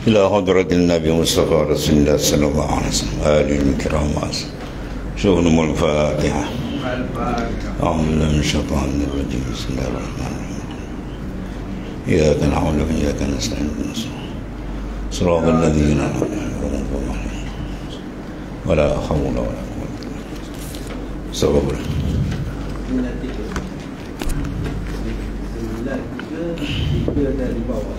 إلى حضرة النبي مصطفى رسول الله صلى الله عليه وسلم آله الكرام شغلهم الفاتحة. أعوذ بالله من الشيطان الرجيم. بسم الله الرحمن الرحيم. إياك نعبد وإياك نستعين صراط الذين أنعمت عليهم ولا حول ولا قوة إلا بالله. صدق الله. Dari bawah.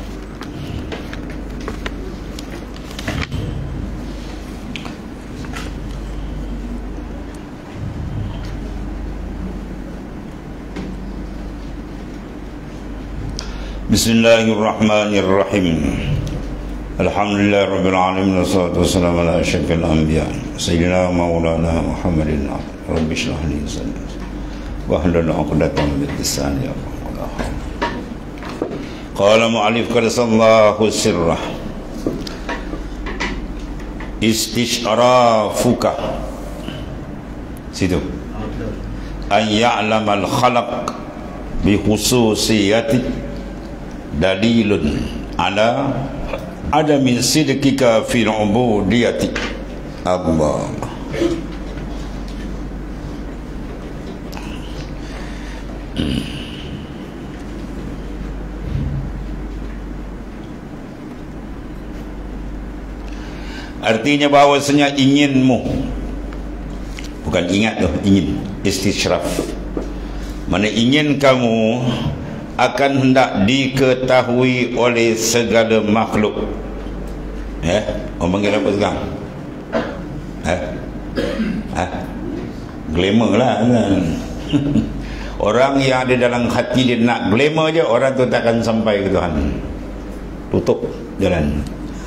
Bismillahirrahmanirrahim. Alhamdulillah Rabbil Alamin. Wassalatu wassalamu ala asyrafil anbiya Sayyidina Maulana Muhammadin. Rabbi shrah li sadri wahlul 'uqdatam min lisani yafqahu. Qala mu'allif qaddasallahu sirrah. Istishrafuka situ an ya'lamal khalaq bi khususiyati dalilun ala adami sidqika fil ubudiyati Allah. Artinya bahawasanya inginmu, bukan ingat loh, ingin, istishraf, mana ingin kamu akan hendak diketahui oleh segala makhluk. Orang panggil apa sekarang? Glamour lah kan? Orang yang ada dalam hati dia nak glamour je, orang tu takkan sampai ke Tuhan. Tutup jalan.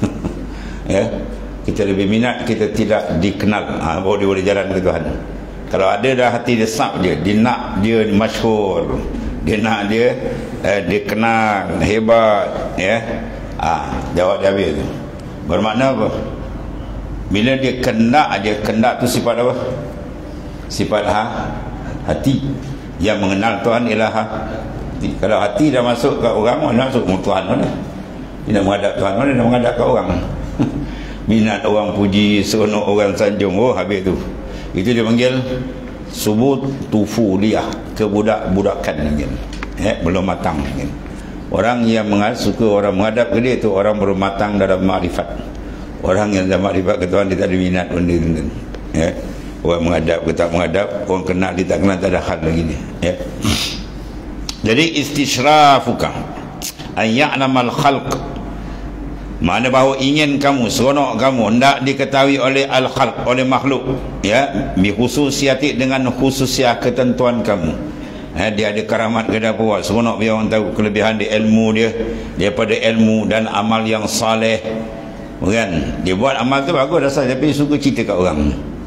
Kita lebih minat kita tidak dikenal, baru dia boleh jalan ke Tuhan. Kalau ada dah hati dia sap dia nak dia masyhur, dia nak dia dikenal hebat, jawab dia habis tu. Bermakna apa? Bila dia kendak tu sifat apa? Sifat hati. Yang mengenal Tuhan ialah hati. Kalau hati dah masuk ke orang, mana masuk Tuhan mana? Dia nak menghadap Tuhan mana? Dia nak menghadap ke orang. Minat orang puji, seronok orang sanjung, habis tu. Itu dia panggil subut tufuliyah, kebudak-budakan mungkin. Belum matang mungkin. Orang yang suka orang menghadap ke dia tu orang baru matang dalam makrifat. Orang yang dah makrifat ke Tuhan, dia tak ada minat benda tu. Orang menghadap ke tak menghadap, orang kenal dia tak kenal, tak ada hal lagi ni. Jadi istishrafuka an ya'lamal khalq, mana bahawa ingin kamu, seronok kamu hendak diketahui oleh al-khalq, oleh makhluk, bi khususiyati, dengan khususiah ketentuan kamu. Dia ada karamat ke apa, seronok biar orang tahu kelebihan dia, ilmu dia, daripada ilmu dan amal yang saleh. Bukan dia buat amal tu bagus dasar, tapi dia suka cerita kat orang.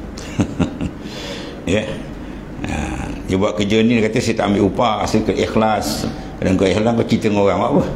Dia buat kerja ni, dia kata saya tak ambil upah, saya ikhlas. Kadang kau ikhlas, kau cerita dengan orang apa?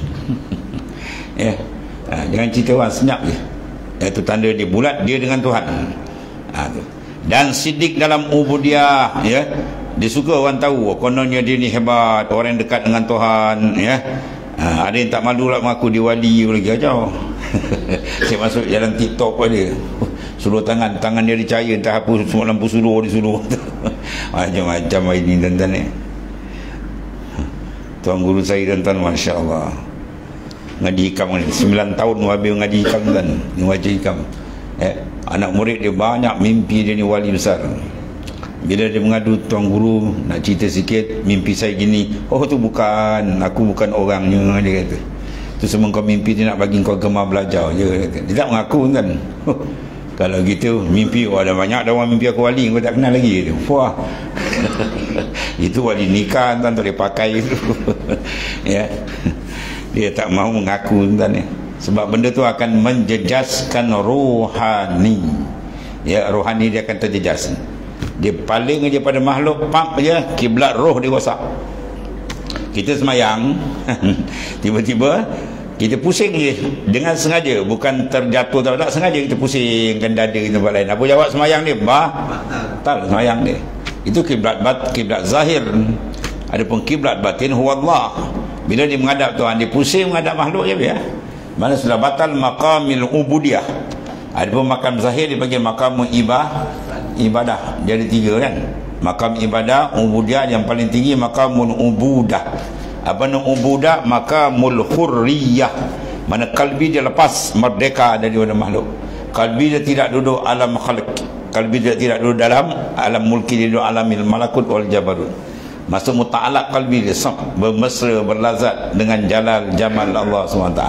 Jangan cerita orang, senyap je. Itu tanda dia bulat dia dengan Tuhan. Dan sidik dalam ubudiyah, dia suka orang tahu kononnya dia ni hebat, orang yang dekat dengan Tuhan. Ada yang tak malu lah mengaku dia wali lagi aja. Saya masuk jalan TikTok pada dia, suluh tangan dia dicahaya, entah apa, semua lampu suluh disuruh. Macam-macam ini tuan-tuan ni. Tuan guru saya tuan-tuan, Masya Allah, ngaji hikam ni 9 tahun habis ngaji hikam kan, ni wajib hikam. Anak murid dia banyak, mimpi dia ni wali besar. Bila dia mengadu tuan guru, nak cerita sikit, mimpi saya gini. Oh tu bukan, aku bukan orangnya, dia kata. Tu semua kau mimpi, dia nak bagi kau gemar belajar je, kata. Dia tak mengaku kan. Kalau gitu mimpi, ada banyak dah orang mimpi aku wali, kau tak kenal lagi. Wah. Itu wali nikah tuan, tak boleh pakai itu. Dia tak mahu mengaku tuan ni. Sebab benda tu akan menjejaskan rohani. Rohani dia akan terjejas. Dia paling aja pada makhluk, pap je, kiblat roh dia rosak. Kita semayang, tiba-tiba kita pusing je dengan sengaja, bukan terjatuh, tak sengaja kita pusingkan dada kita tempat lain. Apa jawab semayang dia? Batal semayang dia. Itu kiblat zahir. Adapun kiblat batin huwa Allah. Bila dia menghadap Tuhan, dia pusing menghadap makhluk je dia. Mana sudah batal maqamil ubudiyah. Adapun makam zahir dipanggil makam ibadah. Jadi 3 kan. Makam ibadah, ubudiyah, yang paling tinggi makamul ubudah. Apa nama ubudah? Makamul hurriyah. Mana kalbi dia lepas merdeka daripada makhluk. Kalbi dia tidak duduk alam khalq. Kalbi dia tidak duduk dalam alam mulki, dia duduk alamil malakut wal jabarut. Maksud muta'alaq kalbi dia bermesra, berlazat dengan jalal jamal Allah SWT.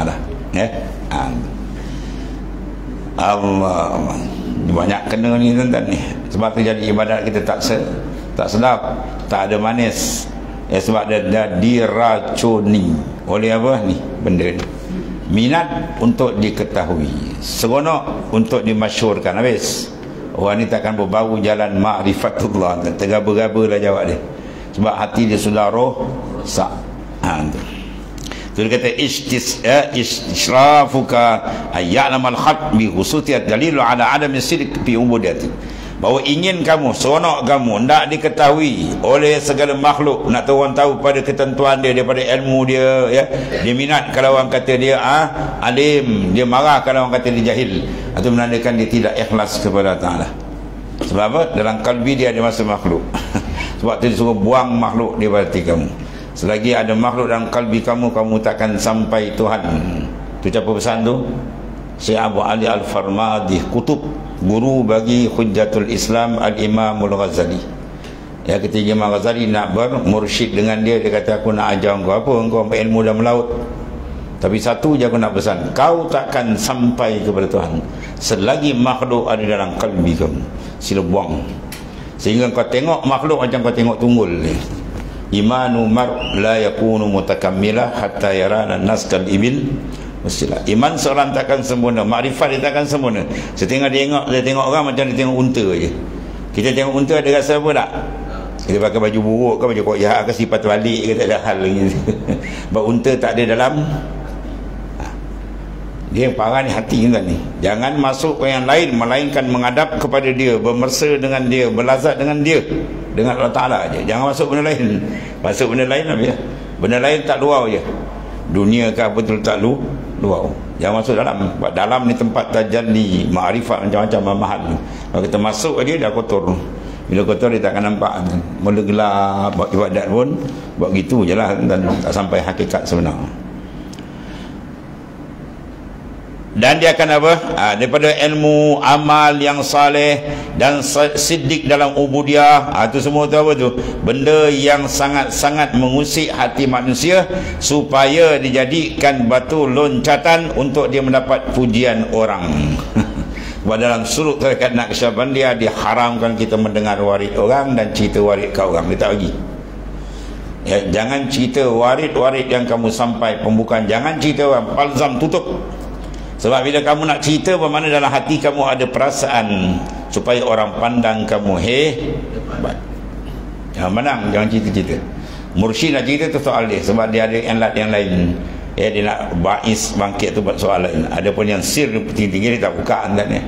Allah, banyak kena ni tuan-tuan ni. Sebab tu jadi ibadat kita tak sedap, tak ada manis. Sebab dia diracuni oleh apa ni benda ni. Minat untuk diketahui, seronok untuk dimasyhurkan. Habis orang ni takkan berbau jalan ma'rifatullah, tergaba-gaba lah jawab dia. Sebab hati dia sudah rosak. Tu dia kata istishrafuka ayya'lamal khalq bi khususiyat dalilu ala adami sidq fi ubudiyati. Bahawa ingin kamu, seronok kamu nak diketahui oleh segala makhluk, nak tahu orang tahu pada ketentuan dia, daripada ilmu dia, ya. Dia minat kalau orang kata dia alim, dia marah kalau orang kata dia jahil. Itu menandakan dia tidak ikhlas kepada Ta'ala. Sebab apa? Dalam kalbi dia ada masa makhluk. Sebab tu dia suruh buang makhluk daripada hati kamu. Selagi ada makhluk dalam kalbi kamu, kamu takkan sampai Tuhan. Tu siapa pesan tu? Syekh Abu Ali Al-Farmadi, kutub, guru bagi Hujjatul Islam Al-Imamul Ghazali. Ya, ketika Imam Ghazali nak bermursyid dengan dia, dia kata aku nak ajar engkau apa? Engkau ambil ilmu dalam laut. Tapi satu je aku nak pesan, kau takkan sampai kepada Tuhan selagi makhluk ada dalam kalbi kamu. Sila buang. Sehingga kau tengok makhluk macam kau tengok tunggul ni. Imanu mar la yakunu mutakammilah hatta yarana nas kal ibil. Mestilah iman seorang takkan sempurna, makrifat dia takkan sempurna. Setengah dia tengok orang macam dia tengok unta je. Kita tengok unta ada rasa apa tak? Kita pakai baju buruk ke, baju koyak ke, sifat balik ke, tak ada hal lagi. Sebab unta tak ada dalam. Dia yang parah ni hati kan ni. Jangan masuk ke yang lain, melainkan menghadap kepada dia, bermersa dengan dia, berlazat dengan dia, dengan Allah Ta'ala je. Jangan masuk benda lain. Masuk benda lain apa ya? Benda lain tak luar je. Dunia ke apa tu tak luar. Jangan masuk dalam. Sebab dalam ni tempat tajalli ma'rifat macam-macam mahal. Kalau kita masuk dia dah kotor. Bila kotor dia takkan nampak. Mula gelap, buat ibadat pun buat gitu je lah, dan tak sampai hakikat sebenar. Dan dia akan apa? Daripada ilmu amal yang saleh dan siddiq dalam ubudiyah, itu semua tu apa tu? Benda yang sangat-sangat mengusik hati manusia supaya dijadikan batu loncatan untuk dia mendapat pujian orang. Sebab dalam suluk tarikat Naqsyabandiyah diharamkan kita mendengar warid orang dan cerita warid kat orang. Dia tak bagi. Ya, jangan cerita warid-warid yang kamu sampai pembukaan. Jangan cerita orang. Palzam, tutup. Sebab bila kamu nak cerita, bermakna dalam hati kamu ada perasaan supaya orang pandang kamu hebat. Jangan menang, jangan cerita-cerita. Mursyid nak cerita tu soal dia, sebab dia ada yang lain. Dia nak bais bangkit tu buat soal lain. Ada pun yang sir tinggi-tinggi dia tak buka antaranya.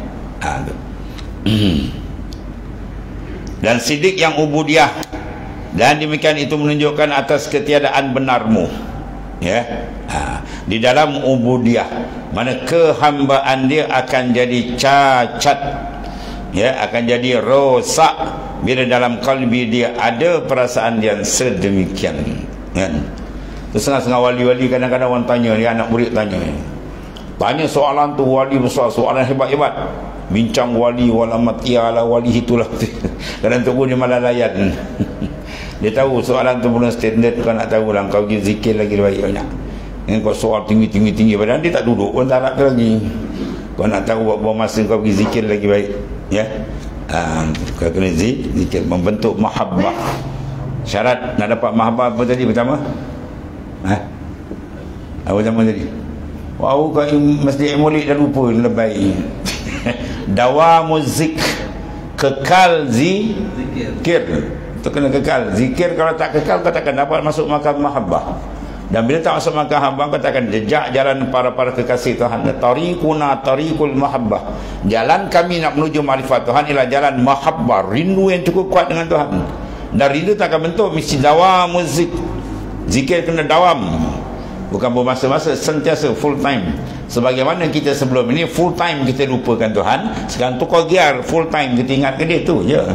Dan sidik yang ubudiyah. Dan demikian itu menunjukkan atas ketiadaan benarmu. Ya. Di dalam ubudiyah, mana kehambaan dia akan jadi cacat, ya, akan jadi rosak bila dalam kalbi dia ada perasaan yang sedemikian, kan? Setengah-setengah wali-wali kadang-kadang orang tanya, dia anak murid tanya soalan tu, wali besar, soalan hebat-hebat, bincang wali walamatia lah, wali itulah. Kadang tu pun dia malah layan. Dia tahu soalan tu belum standard. Kau nak tahu lah, kau pergi zikir lagi baik banyak. Kau soal tinggi-tinggi padahal dia tak duduk pun tak nak lagi. Kau nak tahu berapa masa kau pergi zikir lagi baik, ya. Kau kena zikir membentuk mahabbah. Syarat nak dapat mahabbah apa tadi pertama? Apa pertama tadi? Wow, kau masjid Maulid dah lupa lebay. Dawamuz zik, kekal zikir. Tu kena kekal. Zikir kalau tak kekal kau takkan dapat masuk makam mahabbah. Dan bila tak masuk makam mahabbah, kau takkan jejak jalan para kekasih Tuhan. Tariquna tariqul mahabbah. Jalan kami nak menuju makrifat Tuhan ialah jalan mahabbah, rindu yang cukup kuat dengan Tuhan. Dan rindu tak akan bentuk mesti dawamuz zik. Zikir kena dawam. Bukan bermasa-masa, sentiasa, full time. Sebagaimana kita sebelum ini full time kita lupakan Tuhan, sekarang tukar gear, full time kita ingatkan dia, tu je.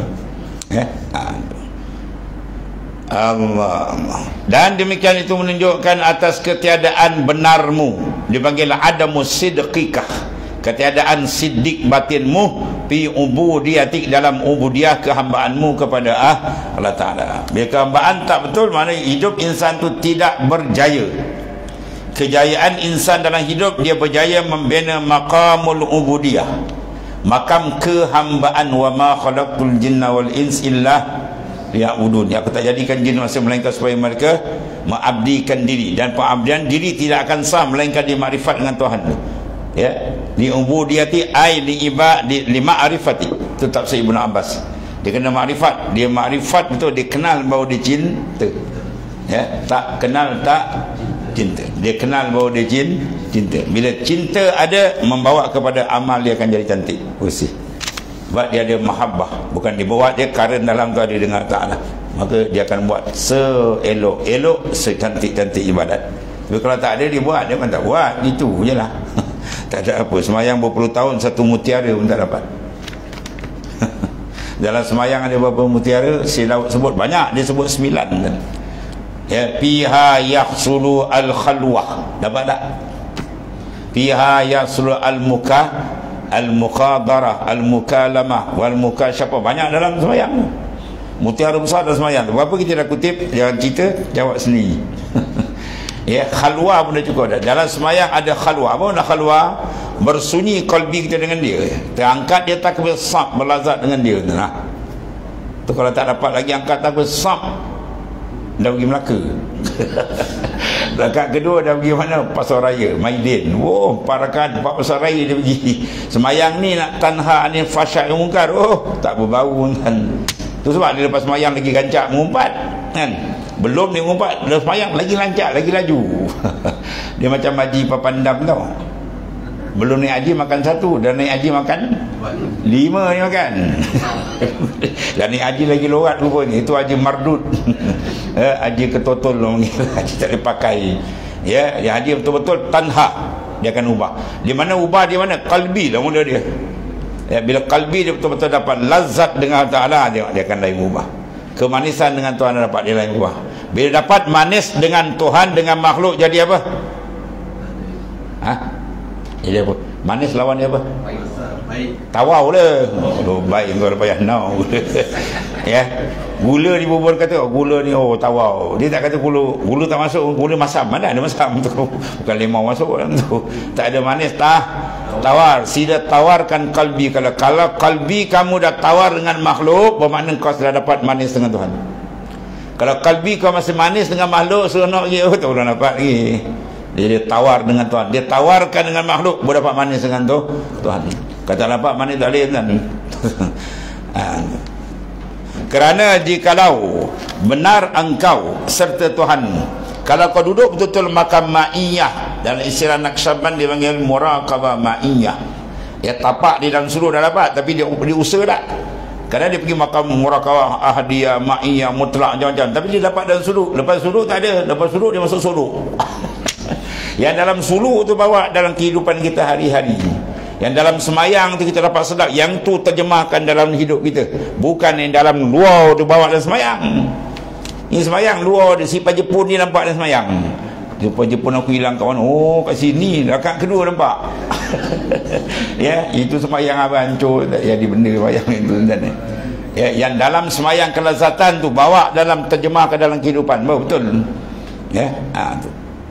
Allah. Dan demikian itu menunjukkan atas ketiadaan benarmu, dipanggil adamus sidqikah, ketiadaan siddiq batinmu fi ubudiyatik, dalam ubudiyah kehambaanmu kepada Allah Ta'ala. Bila kehambaan tak betul, maknanya hidup insan tu tidak berjaya. Kejayaan insan dalam hidup, dia berjaya membina maqamul ubudiyah, makam kehambaan. Wa ma khalaqtul jinna wal ins illa liya'budun. Aku tak jadikan jin manusia melainkan supaya mereka mengabdikan diri, dan pengabdian diri tidak akan sah melainkan di makrifat dengan Tuhan. Ya, li ubudiyati ai li ma'rifati. Itu tafsir Ibnu Abbas. Dia kena makrifat, dia makrifat betul, dia kenal bahawa dia cinta. Ya, tak kenal tak cinta. Dia kenal bahawa dia cinta. Bila cinta ada, membawa kepada amal, dia akan jadi cantik. Sebab dia ada mahabbah, bukan dibawa dia current dalam tu ada dengan Ta'ala, maka dia akan buat seelok-elok, secantik-cantik ibadat. Tapi kalau tak ada, dia buat, dia pun tak buat, itu je lah. Tak ada apa, semayang berpuluh tahun satu mutiara pun tak dapat. Dalam semayang ada berapa mutiara? Si Laut sebut banyak, dia sebut 9 kan? Ya, fiha yahsulu al-khalwah, dapat tak? Fiha yahsulu al-muqadarah, al-mukalamah, wal-mukashafah. Banyak dalam semayang, mutiara besar dalam semayang. Berapa kita dah kutip, jangan cerita, jawab sendiri. Ya, khalwa pun dah cukup dah. Dalam semayang ada khalwa. Apa nak khalwa? Bersunyi kalbi kita dengan dia, terangkat dia takbir sab, berlazat dengan dia. Nah, tu kalau tak dapat lagi angkat takbir sab, dah pergi Melaka. Rakaat kedua dah pergi mana? Pasar Raya, Maidin. Oh, parakan 4 pasar raya dia pergi. Semayang ni nak tanha anil fahsya'i munkar. Oh, tak berbau kan. Tu sebab dia lepas semayang lagi gancak mengumpat kan. Belum dia mengumpat, lepas semayang lagi lancar, lagi laju. Dia macam haji papandam tau. Belum naik haji makan 1, dan naik haji makan 5 ni makan. Dan naik haji lagi lorat rupanya. Itu haji mardud. Haji ketotol orang ni. Haji tak boleh pakai. Ya, dia haji betul-betul tanha. Dia akan ubah. Di mana ubah, di mana? Kalbi lah mula dia. Ya, bila kalbi dia betul-betul dapat lazat dengan Ta'ala, dia akan lain ubah. Kemanisan dengan Tuhan dapat, dia lain ubah. Bila dapat manis dengan Tuhan, dengan makhluk, jadi apa? Jadi apa? Manis lawan dia apa? Baik. Tawau lah. Oh, baik kau dah payah now. Ya. Gula di bubur kata, gula ni tawau. Dia tak kata gula tak masuk, gula masam. Mana ada masam tu? Bukan limau masuk dalam tu. Tak ada manis tawar. Sila tawarkan kalbi. Kalau kalbi kamu dah tawar dengan makhluk, bermakna kau sudah dapat manis dengan Tuhan. Kalau kalbi kau masih manis dengan makhluk, seronok lagi, tak boleh dapat lagi. Dia tawar dengan Tuhan. Dia tawarkan dengan makhluk, boleh dapat manis dengan Tuhan. Kata dapat manis tak boleh kan. Kerana jikalau benar engkau serta Tuhanmu, kalau kau duduk betul-betul makam ma'iyah, dalam istilah Naqsyaband dia panggil muraqabah ma'iyah. Ya, tapak di dalam suluk dah dapat, tapi dia usaha tak. Kadang dia pergi makam muraqabah ahdiyah, ma'iyah, mutlak, macam-macam, tapi dia dapat dalam suluk. Lepas suluk tak ada, lepas suluk dia masuk suluk. Yang dalam suluk tu bawa dalam kehidupan kita hari-hari. Yang dalam semayang tu kita dapat sedap, yang tu terjemahkan dalam hidup kita. Bukan yang dalam luar tu bawa dalam semayang. Ini semayang luar dia, si Jepun ni nampak dalam semayang. Jumpa Jepun aku hilang kawan. Oh, kat sini rakaat kedua nampak. Ya, itu semayang apa hancur, tak jadi benda semayang itu dan ya, yang dalam semayang kelezatan tu bawa dalam terjemahkan dalam kehidupan. Betul. Ya, tu.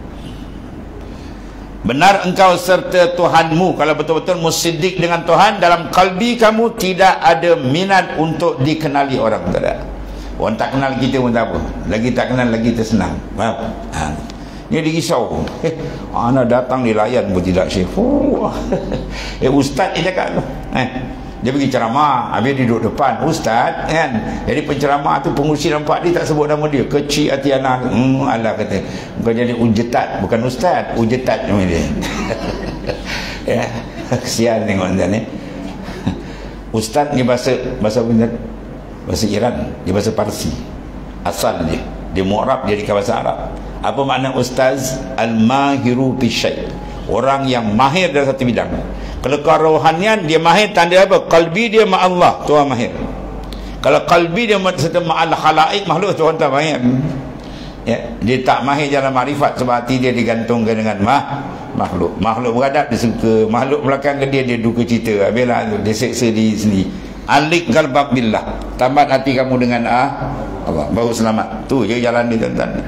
Benar engkau serta Tuhanmu, kalau betul-betul musiddiq dengan Tuhan, dalam kalbi kamu tidak ada minat untuk dikenali orang. Tak ada. Orang tak kenal kita pun tak apa, lagi tak kenal lagi tersenang. Faham? Dia dirisau. Anak datang dilayan pun tidak, Syekh. Ustaz dia cakap tu. Dia pergi ceramah, habis dia duduk depan ustaz kan. Jadi penceramah tu pengurusi nampak dia tak sebut nama dia, kecil hati anak. Allah kata bukan jadi ujetat, bukan ustaz, ujetat nama dia. Ya, kesian tengok tuan ni. Ustaz ni bahasa Iran, dia bahasa Parsi asal dia mu'rab jadi bahasa Arab. Apa makna ustaz? Al-mahiru fi syai', Orang yang mahir dalam satu bidang. Kalau kerohanian dia mahir, tanda apa? Qalbi dia ma Allah, Tuhan mahir. Kalau qalbi dia serta ma'al khalaik, makhluk, Tuhan tak mahir. Ya, dia tak mahir dalam makrifat sebab hati dia digantungkan dengan makhluk. Makhluk beradab dia suka, makhluk belakang ke dia duka cita. Habislah dia seksa diri sendiri. Alik qalbak billah, tamat hati kamu dengan Allah, baru selamat. Tu je jalan dia, tuan-tuan.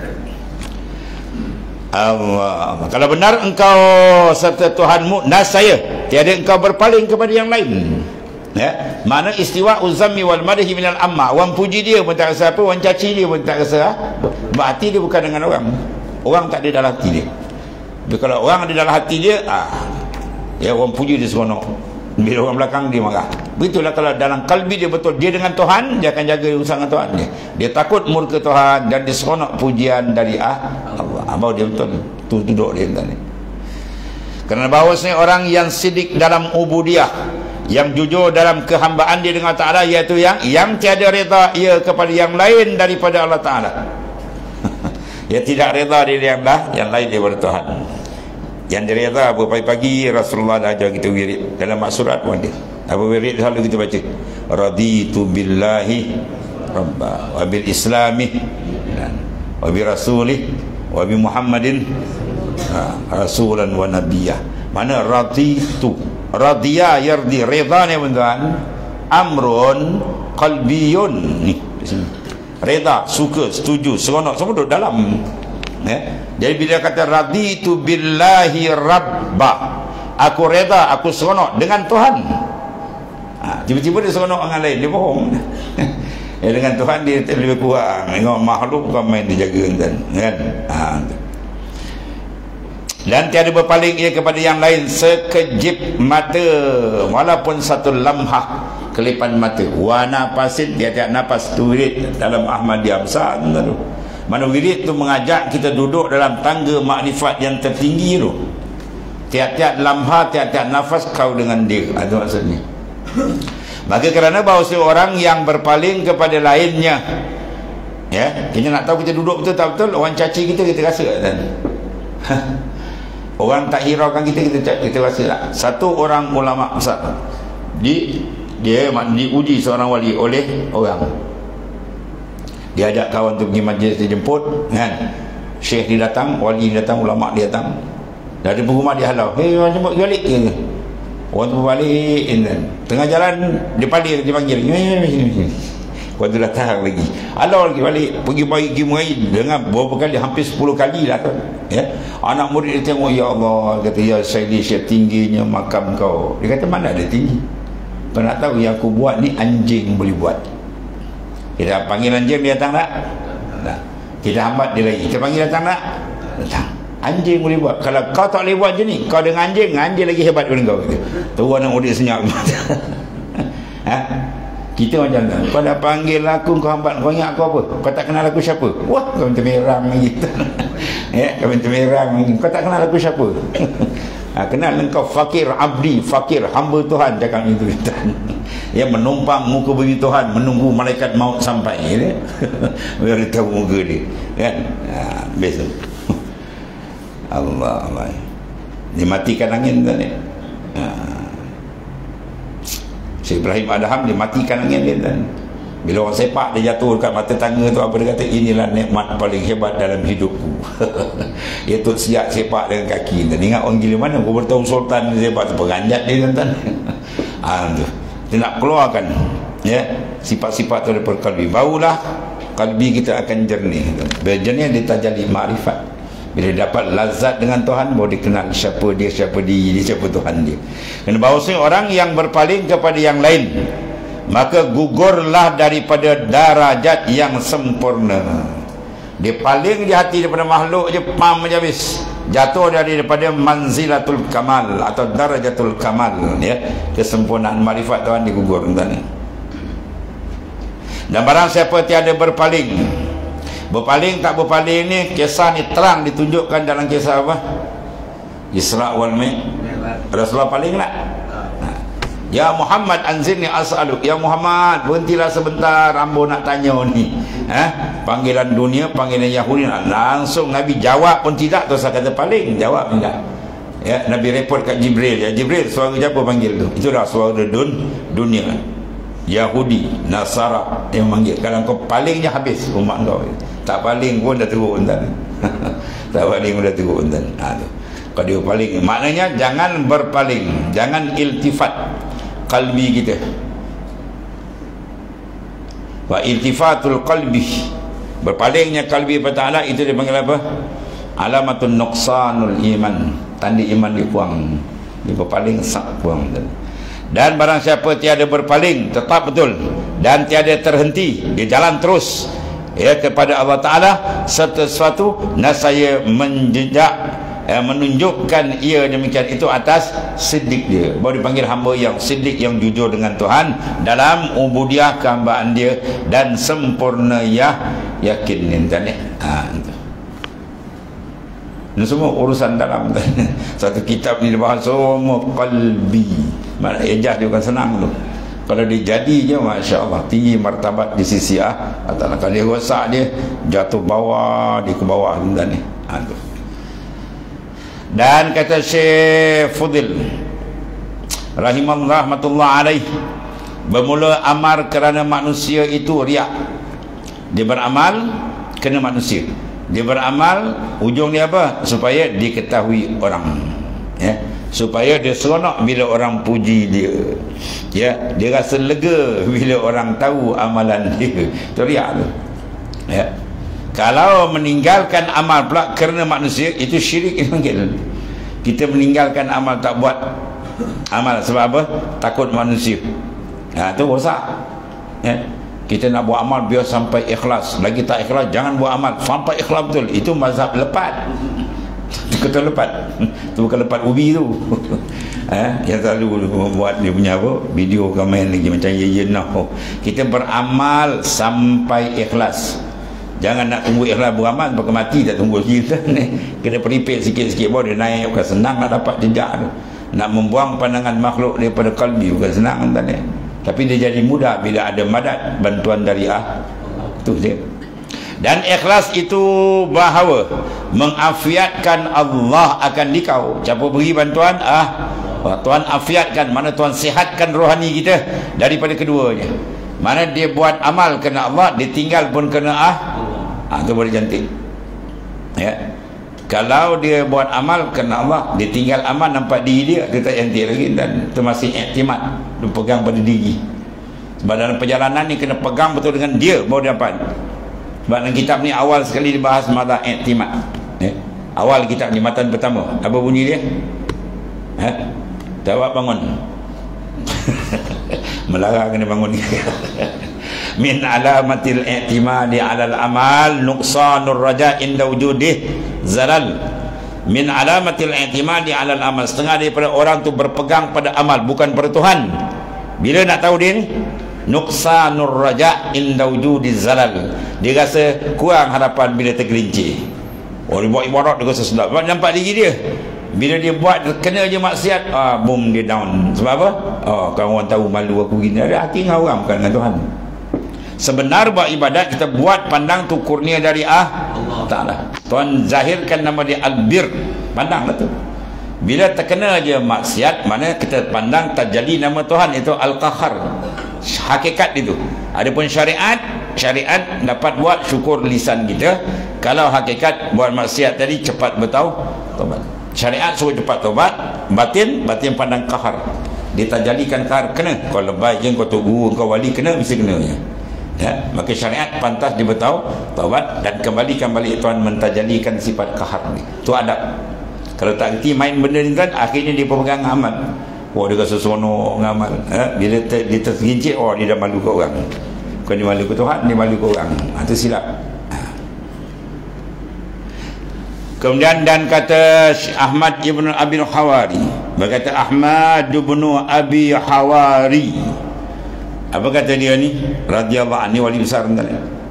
Allah. Kalau benar engkau serta Tuhanmu, nasaya, tiada engkau berpaling kepada yang lain. Ya, mana istiwa uzammi wal madhi minal amma. Orang puji dia pun tak rasa apa, orang caci dia pun tak rasa. Hati dia bukan dengan orang. Orang tak ada dalam hati dia. Tapi kalau orang ada dalam hati dia, ya, orang puji dia seronok. Bila orang belakang dia marah. Begitulah kalau dalam kalbi dia betul, dia dengan Tuhan, dia akan jaga urusan dengan Tuhan dia. Dia takut murka Tuhan dan dia seronok pujian dari Allah. Bahawa dia betul tu duduk dia tadi. Kerana bahawasanya orang yang sidik dalam ubudiyah, yang jujur dalam kehambaan dia dengan Ta'ala, iaitu yang tiada reda ia kepada yang lain daripada Allah Ta'ala. Ia tidak reda dari yang lain daripada Tuhan. Yang direda apa, pagi-pagi Rasulullah dah ajar kita wirid dalam maksurat pun dia. Apa wirid selalu kita baca? Raditu billahi rabba wa bil islami wa bi rasulih wa bi Muhammadin rasulan wa nabiyyah. Mana raditu, radiya yardi, reda ni tuan, amrun qalbiyun ni di sini. Reda, suka, setuju, seronok, semua duduk dalam. Ya. Jadi bila kata raditu billahi rabba, aku reda, aku seronok dengan Tuhan. Tiba-tiba dia seronok dengan lain, dia bohong. Ya, dengan Tuhan dia lebih kurang. Tengok makhluk bukan main dijaga kan. Dan tiada berpaling ia kepada yang lain sekejip mata, walaupun satu lamhah kelipan mata. Wa nafasin, tiap-tiap nafas tu wirid dalam Ahmadiyah besar tu. Mana wirid tu mengajak kita duduk dalam tangga makrifat yang tertinggi tu. Tiap-tiap lamhah, tiap-tiap nafas kau dengan dia. Itu maksudnya. Maka kerana bahawa seorang yang berpaling kepada lainnya, ya, kita nak tahu kita duduk betul tak betul. Orang caci kita rasa kan. Orang tak hiraukan kita rasa tak. Satu orang ulama besar dia diuji seorang wali oleh orang. Dia ajak kawan tu pergi majlis, dia jemput kan. Syekh dia datang, wali dia datang, ulama dia datang. Dari rumah dia halau, jemput balik ke? Orang tu balik, tengah jalan dia panggil, Waktu datang lagi, halau lagi balik, pergi mengaji dengan berapa kali, hampir 10 kali lah tu. Ya? Anak murid dia tengok, ya Allah, kata, ya Sayyidi, Syekh, tingginya makam kau. Dia kata, mana ada tinggi? Kau nak tahu yang aku buat ni anjing boleh buat. Kita panggil anjing, dia datang tak? Tak. Kita hambat dia lagi, kita panggil datang tak? Datang. Anjing boleh buat. Kalau kau tak boleh buat je ni, kau dengan anjing lagi hebat daripada kau. Tu orang murid senyap. Kita macam tu. Kau dah panggil aku, kau hambat, kau ingat aku apa? Kau tak kenal aku siapa? Wah, kau minta merang lagi. Ya, kau minta merang lagi. Kau tak kenal aku siapa? Kenal engkau fakir abdi, fakir hamba Tuhan, cakap itu. Ya, menumpang muka bumi Tuhan, menunggu malaikat maut sampai. Ya? Biar dia tahu muka dia. Kan? Besok. Allah. Dimatikan angin kan ya? Syekh Ibrahim Adham dimatikan angin dia kan. Bila orang sepak dia jatuh dekat mata tangga tu, apa dia kata, inilah nikmat paling hebat dalam hidupku. Iaitu siap sepak dengan kaki. Dan ingat orang gila mana, aku bertahun sultan dia sepak tu, peranjat dia kan. Tu dia nak keluarkan ya sifat-sifat tu daripada kalbi, barulah kalbi kita akan jernih. Bila jernih dia tajalli makrifat. Bila dapat lazat dengan Tuhan, baru dikenal siapa dia, siapa diri dia, siapa Tuhan dia. Dan bahawasanya orang yang berpaling kepada yang lain, maka gugurlah daripada darajat yang sempurna. Dia paling di hati daripada makhluk je, pam je habis. Jatuh daripada manzilatul kamal atau darajatul kamal, ya, kesempurnaan makrifat Tuhan digugur. Dan barang siapa tiada berpaling, tak berpaling ni, kisah ni terang ditunjukkan dalam kisah apa? Isra wal Mi'raj. Rasulullah paling tak? Ya Muhammad anzilni as'aluk. Ya Muhammad, berhentilah sebentar, ambo nak tanya ni. Panggilan dunia, panggilan Yahudi, langsung Nabi jawab pun tidak. Terus kata paling, jawab tidak. Ya, Nabi report kat Jibril, ya Jibril, suara siapa panggil tu? Itulah suara dunia. Yahudi, Nasara yang manggil. Kalau kau palingnya habis umat kau. Tak paling pun dah teruk entan. Tak paling pun dah teruk entan. Tu. Kalau dia paling, maknanya jangan berpaling, jangan iltifat qalbi kita. Wa iltifatul qalbi, berpalingnya qalbi kepada Ta'ala, itu dipanggil apa? Alamatun nuqsanul iman, tanda iman dia kurang, dia berpaling sak kurang. Dan barang siapa tiada berpaling, tetap betul dan tiada terhenti, dia jalan terus ya kepada Allah Ta'ala serta sesuatu, nasaya menunjukkan ia demikian itu atas siddiq dia, baru dipanggil hamba yang siddiq, yang jujur dengan Tuhan dalam ubudiah kehambaan dia dan sempurna yakin ni. Itu. Ini semua urusan dalam. Satu kitab ni dibahas semua qalbi. Mana ejah dia bukan senang tu. Kalau dia jadi je, Masya Allah, tinggi martabat di sisi Allah. Kalau dia rosak, dia jatuh bawah, dia ke bawah ni. Dan kata Syekh Fudil rahmatullah alaih, bermula amal kerana manusia itu riak. Dia beramal kena manusia. Dia beramal, ujung dia apa? Supaya diketahui orang, ya, supaya dia seronok bila orang puji dia, ya, dia rasa lega bila orang tahu amalan dia. Itu riak tu, ya. Kalau meninggalkan amal pula kerana manusia, itu syirik dipanggil. Kita meninggalkan amal, tak buat amal sebab apa? Takut manusia. Itu rosak, ya. Kita nak buat amal biar sampai ikhlas. Lagi tak ikhlas, jangan buat amal sampai ikhlas betul. Itu mazhab lepat. Kata lepat. Itu bukan lepat ubi tu. Yang selalu buat dia punya apa, video komen lagi macam nah. Kita beramal sampai ikhlas. Jangan nak tunggu ikhlas beramal sampai mati, tak tunggu kita ni. Kena peripit sikit-sikit baru dia naik. Bukan senang nak dapat jejak tu. Nak membuang pandangan makhluk daripada kalbi bukan senang tadi. Tapi dia jadi mudah bila ada madad, bantuan dari itu dia. Dan ikhlas itu bahawa mengafiatkan Allah akan dikau. Siapa beri bantuan? Tuhan afiatkan, mana Tuhan sihatkan rohani kita daripada keduanya. Mana dia buat amal kena Allah, dia tinggal pun kena itu boleh cantik, ya. Kalau dia buat amal kena Allah, dia tinggal amal nampak diri dia tak cantik lagi, dan itu masih iktimad, dia pegang pada diri. Sebab dalam perjalanan ni kena pegang betul dengan dia baru dapat. Sebab dalam kitab ni awal sekali dibahas masalah iktimad, ya. Awal kitab ni matan pertama, apa bunyi dia? Jawab bangun. Melarang kena bangun. Min alamatil i'timadi 'alal amal nuqsanur raja' inda wujudih zalal. Min alamatil i'timadi 'alal amal, setengah daripada orang tu berpegang pada amal bukan pada Tuhan. Bila nak tahu dia ni? Nuqsanur raja' inda wujudiz zalal. Dia rasa kurang harapan bila tergelincir. Dia buat ibadat dia rasa sedap. Sebab nampak diri dia. Bila dia buat kena je maksiat, boom, dia down. Sebab apa? Kalau orang tahu malu aku gini. Ada hati dengan orang, bukan dengan Tuhan. Sebenar buat ibadat, kita buat pandang tu kurnia dari Allah Ta'ala. Tuhan zahirkan nama dia Al-Bir. Pandanglah tu. Bila terkena je maksiat, mana kita pandang tak jadi nama Tuhan, itu Al-Qahar. Hakikat itu. Adapun syariat dapat buat syukur lisan kita. Kalau hakikat buat maksiat tadi, cepat bertaubat. Syariat suruh cepat taubat, batin pandang kahar. Dia tak jadikan kahar, kena. Kau lebay je, kau tok guru, kau wali, kena, mesti kena je. Ya, maka syariat pantas dia bertaubat dan kembalikan balik Tuhan mentajalikan sifat kahar ni. Itu adab. Kalau tak kerti main benda ni kan, akhirnya dia pemegang amal. Dia rasa seronok ngamal. Bila dia tergincir, dia dah malu ke orang. Bukan dia malu ke Tuhan, dia malu ke orang. Itu silap. Kemudian dan kata Ahmad ibn Abi Hawari, berkata Ahmad ibn Abi Hawari, apa kata dia ni? Radhiyallahu anhu, wali besar entah.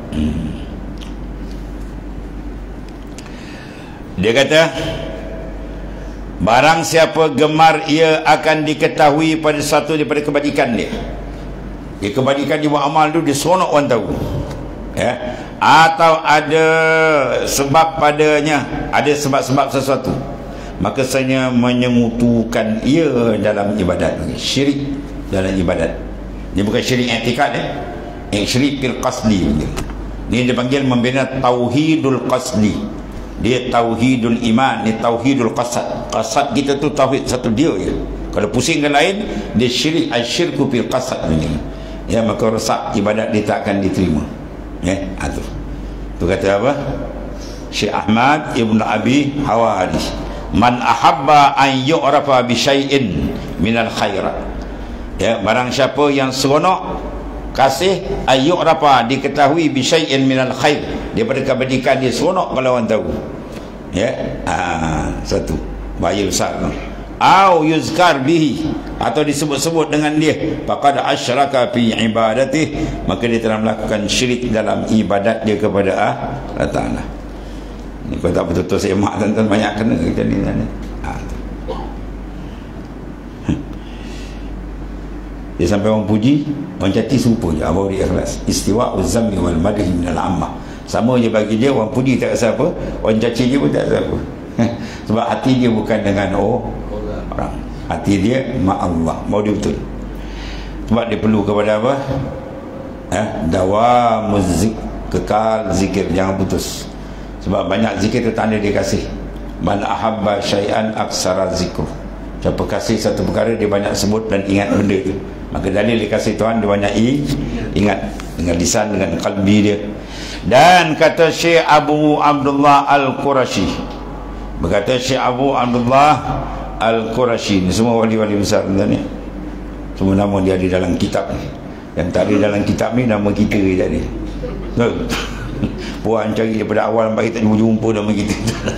Dia kata, barang siapa gemar, ia akan diketahui pada satu daripada kebajikan dia. Dia kebajikan dia buat amal tu, dia seronok orang tahu, ya. Atau ada sebab padanya, ada sebab-sebab sesuatu. maka saya menyengutukan ia dalam ibadat. Syirik dalam ibadat. Dia bukan syirik i'tikad, syirik fil qasdi. Ni dia panggil membina tauhidul qasdi. Dia tauhidul iman, ni tauhidul qasad. Qasad kita tu tauhid satu dia je. Kalau pusingkan lain, dia syirik, asyirku fil qasad ni. Ya, maka rosak ibadat dia tak akan diterima. Tu kata apa? Syekh Ahmad Ibn Abi Hawari, man ahabba an yu'rafa bi syai'in minal khairat. Ya, barang siapa yang seronok kasih ayyuk rafa, diketahui bi syai'in minal khair, daripada kebajikan dia seronok kalau orang tahu. Ya, satu bahaya besar. Au yuzkar bihi, atau disebut-sebut dengan dia, faqad asyraka fi ibadatih, maka dia telah melakukan syirik dalam ibadat dia kepada Allah Ta'ala. Ni kau tak betul-betul semak, tuan-tuan, banyak kena kita ni. Dia sampai orang puji, orang cati serupa je, baru dia ikhlas. Istiwa uzzami wal madhi minal ammah. Sama je bagi dia, orang puji tak rasa apa, orang caci dia pun tak rasa apa. Sebab hati dia bukan dengan orang, hati dia ma Allah, mau dia betul. Sebab dia perlu kepada apa? Dawamuz zik, kekal zikir, jangan putus. Sebab banyak zikir tu tanda dia kasih. Man ahabba syai'an aksara zikru. Siapa kasih satu perkara, dia banyak sebut dan ingat benda tu. Maka dalil dia kasih Tuhan, dia banyak ingat dengan lisan, dengan kalbi dia. Dan kata Syekh Abu Abdullah Al-Qurashi, berkata Syekh Abu Abdullah Al-Qurashi, ni semua wali-wali besar ni. Semua nama dia ada dalam kitab ni. Yang tak ada dalam kitab ni, nama kita je tak ada. Puan cari daripada awal sampai kita jumpa nama kita.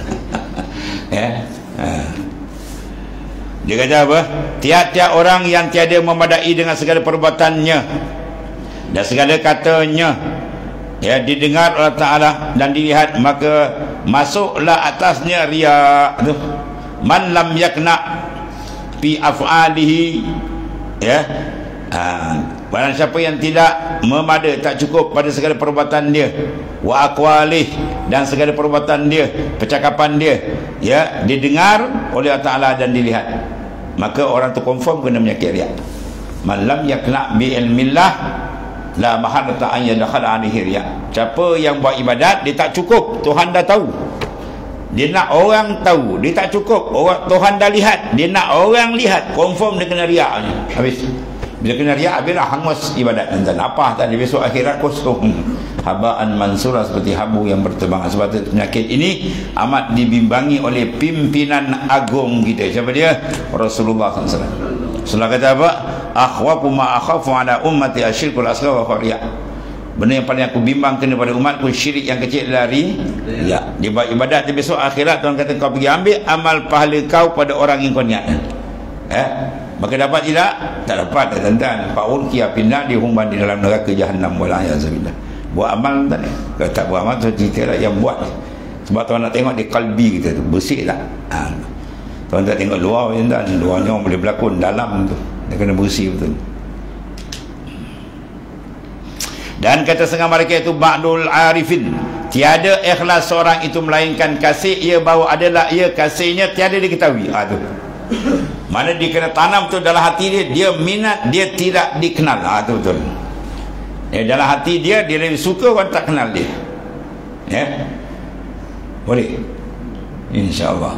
Dia kata apa? Tiap-tiap orang yang tiada memadai dengan segala perbuatannya dan segala katanya, ya, didengar oleh Ta'ala dan dilihat, maka masuklah atasnya riya tu. Man lam yakna fi af'alihi, ya, barang siapa yang tidak memada, tak cukup pada segala perbuatan dia, wa aqwalih, dan segala perbuatan dia, percakapan dia, ya, didengar oleh Allah Ta'ala dan dilihat, maka orang tu confirm kena penyakit riya. Man lam yakna bi ilmillah la mahalata an yadkhala alaihi riya. Siapa yang buat ibadat, dia tak cukup, Tuhan dah tahu, dia nak orang tahu, dia tak cukup, Tuhan dah lihat, dia nak orang lihat, confirm dia kena riya ni. Habis. Bila kena riya, habislah hangus ibadat. Dan apa tadi, besok akhirat kosong, habaan mansura, seperti habu yang berterbangan. Sebab itu penyakit ini amat dibimbangi oleh pimpinan agung kita. Siapa dia? Rasulullah SAW. Rasulullah kata apa? Akhwafu ma akhafu ala ummati asyirkul asghar wa riya. Benda yang paling aku bimbang kena pada umatku, syirik yang kecil dari riya. Dia buat ibadat, dia besok akhirat Tuhan kata kau pergi ambil amal pahala kau pada orang yang kau niatkan. Maka dapat tidak? Tak dapat, tuan-tuan. Paul kia pindah dihumban di dalam neraka Jahannam, wala yazubillah. Buat amal tak ni? Kalau tak buat amal tu cerita lah yang buat. Sebab tuan nak tengok di kalbi kita tu bersih tak? Tuan tak tengok luar, tuan. Luarnya orang boleh berlakon, dalam tu dia kena bersih betul. Dan kata setengah mereka itu ba'dul arifin, tiada ikhlas seorang itu melainkan kasih ia bahawa adalah ia kasihnya tiada diketahui. Tu mana dia kena tanam tu dalam hati dia, dia minat, dia tidak dikenal. Tu betul. Dalam hati dia, dia lebih suka orang tak kenal dia. Ya, boleh, insyaAllah.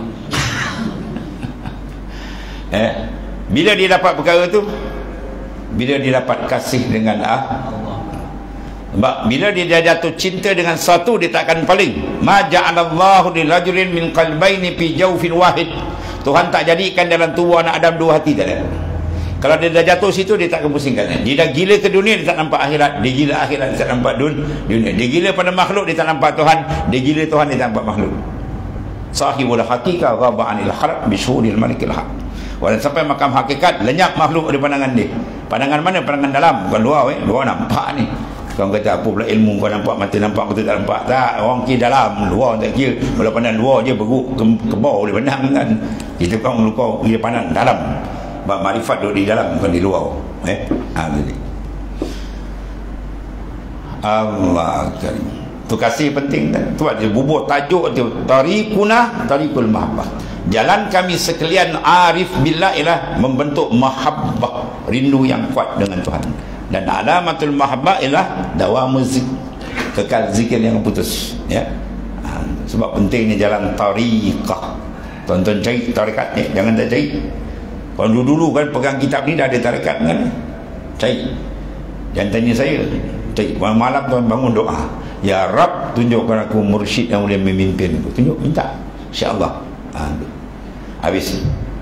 Bila dia dapat perkara tu, bila dia dapat kasih dengan sebab bila dia jatuh cinta dengan satu, dia tak akan paling. Ma ja'alallahu lirajulin min qalbaini fi jawfin wahid. Tuhan tak jadikan dalam tubuh anak Adam dua hati, tak ada. Kalau dia dah jatuh situ, dia tak akan pusingkan. Dia dah gila ke dunia, dia tak nampak akhirat. Dia gila akhirat, dia tak nampak dunia. Dia gila pada makhluk, dia tak nampak Tuhan. Dia gila Tuhan, dia tak nampak makhluk. Sahibul haqiqah ghaba 'anil khalq bi syuhudil malikil haq. Walau sampai makam hakikat, lenyap makhluk dari pandangan dia. Pandangan mana? Pandangan dalam, bukan luar. Luar nampak ni. Kau kata apa pula ilmu kau nampak, mata nampak, betul tak nampak? Tak, orang kira dalam, luar tak kira. Kalau pandang luar je beruk ke bawah boleh pandang kan. Kita kan kau kira pandang dalam. Sebab makrifat duduk di dalam, bukan di luar. Jadi Allah karim. Tu kasih penting kan. Tu ada bubur tajuk tu, tariquna tariqul mahabbah. Jalan kami sekalian arif billah ialah membentuk mahabbah, rindu yang kuat dengan Tuhan. Dan alamatul mahabbah ialah dawamul zikr, kekal zikir yang putus, ya. Sebab pentingnya jalan tariqah. Tonton cari tarikat ni, jangan tak cari. Kalau dulu kan pegang kitab ni dah ada tarikat kan, cari. Jangan tanya saya, cari. Malam tuan bangun doa, ya Rab, tunjukkan aku mursyid yang boleh memimpin aku. Tunjuk, minta, insya-Allah. Habis.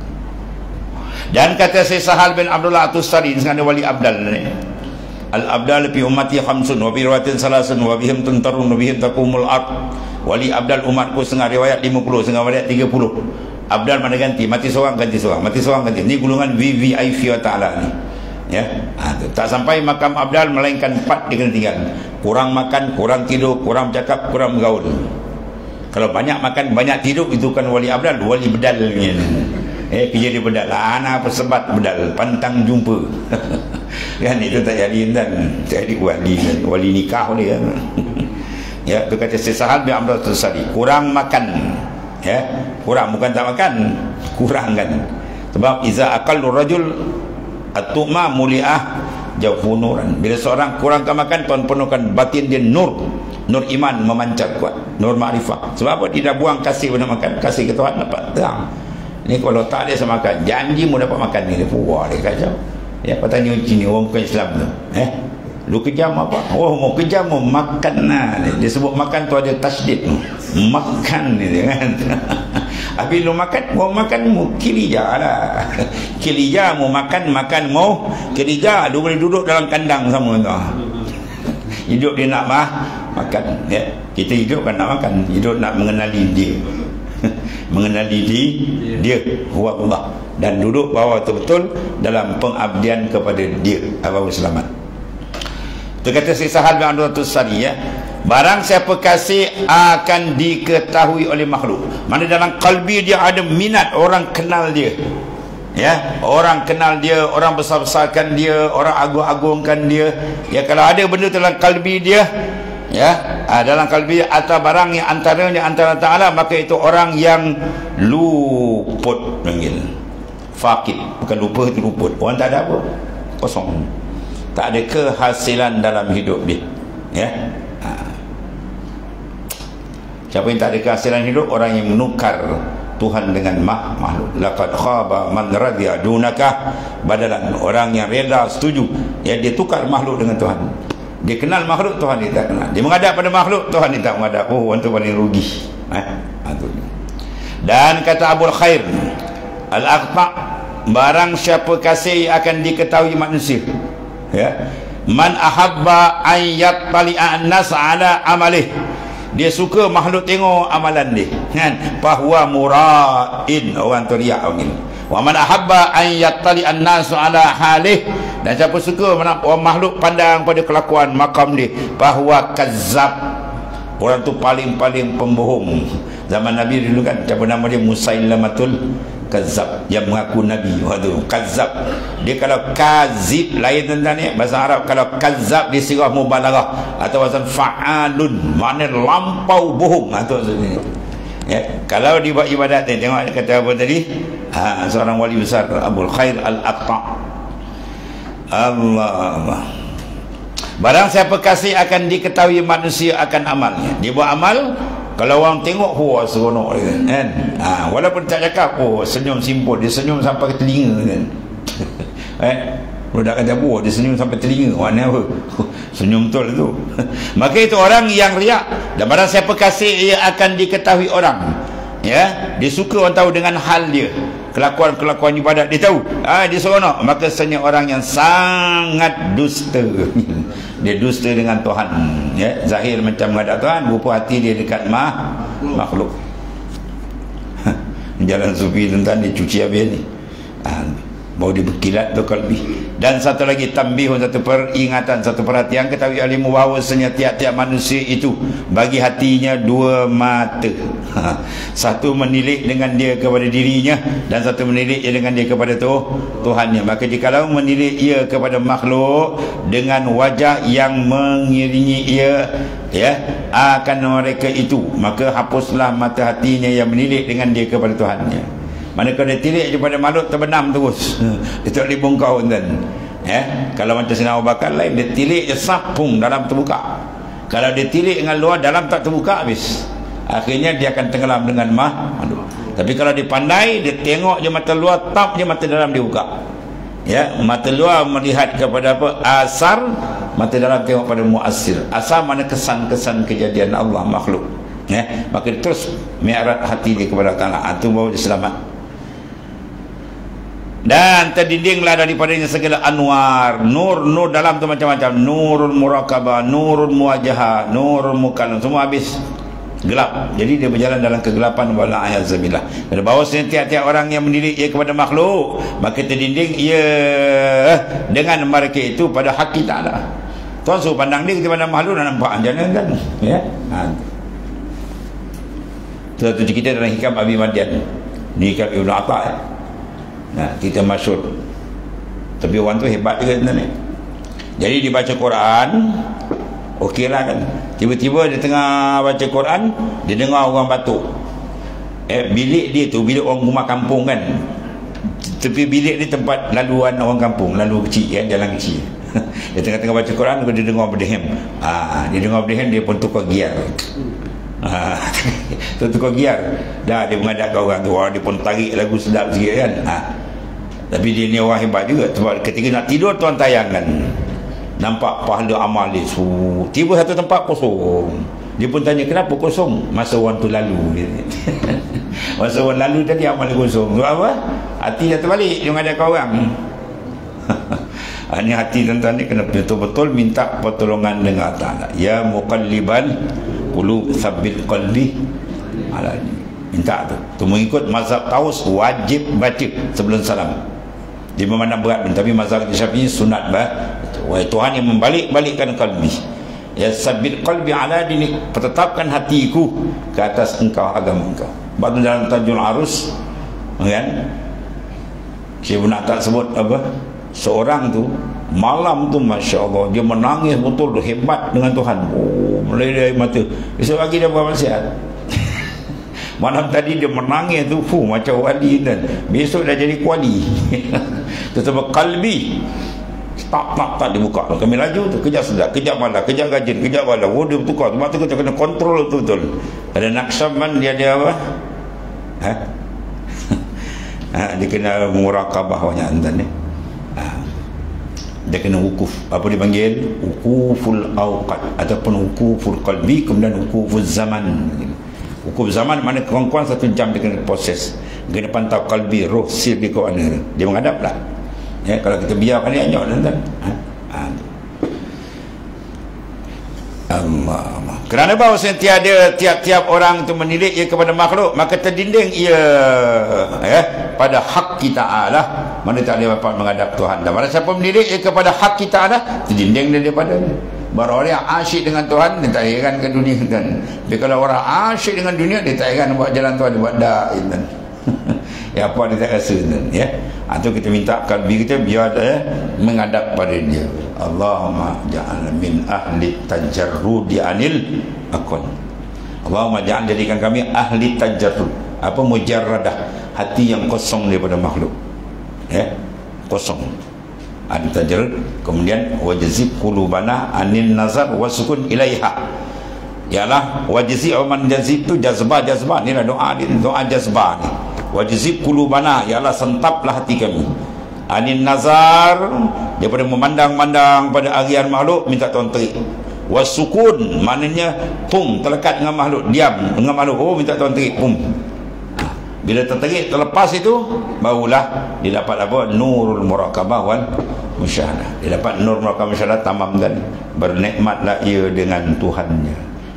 Dan kata Syekh Sahal bin Abdullah At-Tustari, sekarang wali abdal ni, al-abdal fi ummati khamsun wa bi riwayatin salasun wa bihim tuntarun wa bihim taqumul ard. Wali abdal umatku setengah riwayat 50, setengah riwayat 30. Abdal mana ganti, mati seorang ganti seorang, mati seorang ganti. Ni golongan VVIP wa ta'ala ni, ya. Tak sampai makam abdal melainkan 4 dia kena tinggal. Kurang makan, kurang tidur, kurang bercakap, kurang bergaul. Kalau banyak makan, banyak tidur, itu kan wali abdal, wali bedal ni. Kerja dia bedal, anak persebat bedal, pantang jumpa. Kan itu tak jadi dan jadi wali nikah dia. Ya, itu kata Syekh Sahal bin Abdullah At-Tustari, kurang makan, ya, kurang, bukan tak makan, kurang kan. Sebab iza aqallu rajul at-tu'ma muli'ah jawfunuran. Bila seorang kurangkan makan, Tuhan penuhkan batin dia nur iman memancar kuat, nur ma'rifah. Sebab apa? Dia dah buang kasih pada makan, kasih ke Tuhan dapat terang. Ni kalau tak ada sama makan, janji mu dapat makan ni, dia puas, dia kacau. Ya, apa tanya sini orang bukan Islam tu, lu kejam apa? Oh, mau kejam mau makan lah. Dia sebut makan tu ada tasydid, makan ni kan. Habis lu makan, mau makan mu kirija lah. Kirija mau makan mau kirija, lu boleh duduk dalam kandang sama tu. Hidup dia nak makan, ya. Kita hidup kan nak makan, hidup nak mengenali dia. Mengenali dia huwa Allah, dan duduk bahawa betul-betul dalam pengabdian kepada dia, bahawa selamat. Itu kata Syekh Sahal bin Abdullah At-Tustari, ya. Barang siapa kasih akan diketahui oleh makhluk. Mana dalam kalbi dia ada minat, orang kenal dia, ya, orang kenal dia, orang besar-besarkan dia, orang agung-agungkan dia, ya. Kalau ada benda dalam kalbi dia, ya, dalam kalbi atau barang yang antaranya antara ta'ala, maka itu orang yang luput, panggil fakir, bukan lupa, itu luput. Orang tak ada apa, kosong, tak ada kehasilan dalam hidup dia, ya. Siapa yang tak ada kehasilan hidup? Orang yang menukar Tuhan dengan makhluk. Laqad khaba man radiya dunaka badalan. Orang yang reda, setuju, ya, dia tukar makhluk dengan Tuhan. Dia kenal makhluk, Tuhan dia tak kenal. Dia menghadap pada makhluk, Tuhan dia tak menghadap. Oh, orang tu paling rugi. Dan kata Abul Khair Al-Aqta', barang siapa kasih akan diketahui manusia, ya. Man ahabba an yattali'a an-nas ala amalih. Dia suka makhluk tengok amalan dia, kan? Bahwa mura'in, orang tu riak panggil. Wa man ahabba an yattali an-nasu ala halih. Dan siapa suka orang makhluk pandang pada kelakuan makam dia, bahwa kazzab, orang tu paling-paling pembohong. Zaman Nabi dulu kan, siapa nama dia, Musailamatul Kazzab, yang mengaku Nabi. Waduh, kazzab. Dia kalau kazib lain tentang ni bahasa Arab. Kalau kazzab dia sirah mubalaghah atau bahasa fa'alun, makna lampau bohong, atau maksudnya, ya. Kalau dia buat ibadat ni, tengok dia kata apa tadi, seorang wali besar Abul Khair Al-Aqta', Allah. Barang siapa kasih akan diketahui manusia akan amalnya. Dia buat amal, kalau orang tengok, wah, seronok dia, kan? Walaupun tak cakap, oh, senyum simpul, dia senyum sampai ke telinga, kan? Budak kata, wah, dia senyum sampai telinga, mana apa? Senyum betul tu. Maka itu orang yang riak. Dan barang siapa kasih, ia akan diketahui orang, ya. Dia suka orang tahu dengan hal dia, kelakuan-kelakuan ibadat dia tahu, dia seronok. Maka sebenarnya orang yang sangat dusta. Dia dusta dengan Tuhan, ya. Zahir macam menghadap Tuhan, rupa hati dia dekat makhluk. Jalan sufi tentang dia cuci habis ni. baru dia berkilat tu qalbi. Dan satu lagi tambihun, satu peringatan, satu perhatian, ketahui alimu bahawasanya tiap-tiap manusia itu bagi hatinya dua mata. Satu menilik dengan dia kepada dirinya, dan satu menilik dengan dia kepada Tuhannya. Maka jikalau menilik ia kepada makhluk dengan wajah yang mengiringi ia, ya, akan mereka itu, maka hapuslah mata hatinya yang menilik dengan dia kepada Tuhannya. Manakala dia tilik daripada makhluk, terbenam terus. Dia tak boleh bongkau kan. Kalau macam Sayyidina Abu Bakar lain, dia tilik je sapung, dalam terbuka. Kalau dia tilik dengan luar, dalam tak terbuka habis. Akhirnya dia akan tenggelam dengan makhluk. Tapi kalau dia pandai, dia tengok je mata luar, tap je mata dalam dia buka. Ya, mata luar melihat kepada apa? Asar, mata dalam tengok pada muasir. Asar mana kesan-kesan kejadian Allah makhluk. Maka dia terus mi'raj hati dia kepada Allah. Itu baru dia selamat. Dan terdindinglah daripadanya segala anwar, nur dalam tu macam-macam, nurul murakabah, nurul muwajahah, nurul mukallam, semua habis gelap. Jadi dia berjalan dalam kegelapan, wala ayazabillah. Pada bahawa setiap-tiap orang yang mendidik ia kepada makhluk, maka terdinding ia dengan mereka itu pada haki ta'ala. Tuan suruh pandang dia, kita pandang makhluk, nak nampak jangan kan, ya. Satu cerita dalam hikam Abi Madian, ni hikam Ibn Atta, kita masyhur. Tapi orang tu hebat juga sebenarnya. Jadi dia baca Quran, okey lah kan. Tiba-tiba dia tengah baca Quran, dia dengar orang batuk. Bilik dia tu, bilik orang rumah kampung kan. Tepi bilik ni tempat laluan orang kampung, lalu kecil kan, jalan kecil. Dia tengah-tengah baca Quran, dia dengar berdehem. Dia dengar berdehem, dia pun tukar giar. Tukar giar. Dah dia menghadap ke orang tu, dia pun tarik lagu sedap sikit kan. Tapi dia ni orang hebat juga. Sebab ketika nak tidur, tuan tayangkan, nampak pahala amal dia. Tiba satu tempat kosong. Dia pun tanya, kenapa kosong? Masa orang tu lalu. Masa orang lalu tadi amal dia kosong. Sebab apa? Hati dah terbalik, dia menghadap ke orang. Ini hati tuan-tuan ni kena betul-betul minta pertolongan dengan Allah. Ya muqalliban qulub tsabbit qalbi ala dini. Minta tu mengikut mazhab Taus, wajib baca sebelum salam. Dia memandang berat, tapi mazhab Syafi'i sunat wahai Tuhan yang membalik-balikkan qalbi, ya sabbit qalbi ala dini, tetapkan hatiku ke atas engkau, agama engkau. Baru dalam Tajul Arus kan, Syekh Ibn Atta sebut apa, seorang tu malam tu Masya Allah dia menangis betul, hebat dengan Tuhan, mulai dari mata. Besok pagi dia buat nasihat. Malam tadi dia menangis tu macam wali kan, besok dah jadi kuali. Tetapi kalbi tak dibuka. Kami laju tu, kejap sedap, kejap malam, kejap gajin, kejap malam, dia bertukar. Sebab tu kita kena kontrol betul-betul. Ada Naqsyaband dia apa? Dia kena murakabah banyak tuan ni. Dia kena wukuf. Apa dia panggil? Wukuful awqat ataupun wukuful qalbi, kemudian wukuful zaman. Wukuf zaman mana kurang-kurang 1 jam dia kena proses. Dia kena pantau qalbi, roh, sir dia ke mana. Dia menghadap lah. Ya, kalau kita biarkan dia anyok tuan-tuan. Allah. Kerana bahawa tiada tiap-tiap orang itu menilik ia kepada makhluk, maka terdinding ia pada hak kita Allah. Mana tak boleh dapat menghadap Tuhan. Dan mana siapa menilik ia kepada hak kita Allah, terdinding dia daripada dia. Baru orang yang asyik dengan Tuhan, dia tak heran ke dunia kan. Tapi kalau orang asyik dengan dunia, dia tak heran buat jalan Tuhan, dia buat da'i kan. Ya apa dia tak rasa kan, ya. Itu kita minta kalbi kita biar menghadap pada dia. Allahumma ja'al min ahli tajarrudi anil akun. Allahumma ja'al, jadikan kami ahli tajarrud. Apa? Mujarradah, hati yang kosong daripada makhluk, ya, kosong. Ahli tajarrud. Kemudian wajzib qulubana anil nazar wasukun ilaiha. Ialah wajzib, man jazib tu jazbah ni lah doa jazbah ni. Wajzib qulubana, ialah sentaplah hati kami anin nazar, daripada memandang-mandang pada arian makhluk, minta Tuhan terik. Wasukun, maknanya terlekat dengan makhluk, diam dengan makhluk, minta Tuhan terik. Bila terterik, terlepas itu, barulah dia dapat apa? Nurul murakabah wal musyahadah. Dia dapat nur murakabah musyahadah tamam, dan bernikmatlah ia dengan Tuhannya.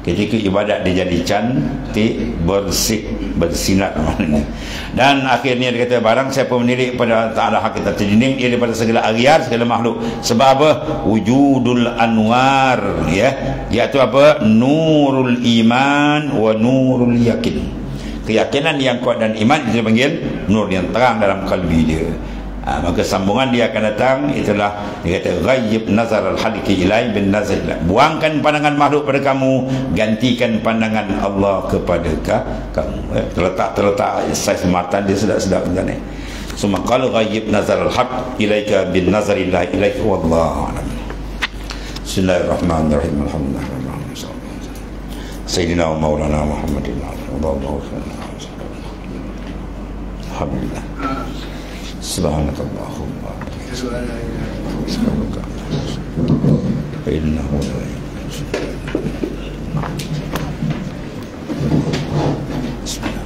ketika ibadat dia jadi cantik, bersih, bersinar maknanya. Dan akhirnya dia kata barang siapa menilik pada Ta'ala hakikat dinding ia daripada segala agiar, segala makhluk. Sebab apa? Wujudul anwar, ya, iaitu apa? Nurul iman wa nurul yakin. Keyakinan yang kuat dan iman itu dipanggil nur yang terang dalam kalbi dia. Maka sambungan dia akan datang, itulah dia kata ghayyib nazar al-haliki ilai bin nazar. Buangkan pandangan makhluk pada kamu, gantikan pandangan Allah kepada kamu. Terletak saiz mata dia sedap-sedap macam ni. Summa qala ghayyib nazar al-haq ilaika bin nazar ilahi ilaika wallahu a'lam. Bismillahirrahmanirrahim. Alhamdulillah. Sayyidina wa maulana Muhammadin sallallahu alaihi wasallam. Alhamdulillah. Subhanakallahumma wa bihamdika innahu la ilaha illa anta.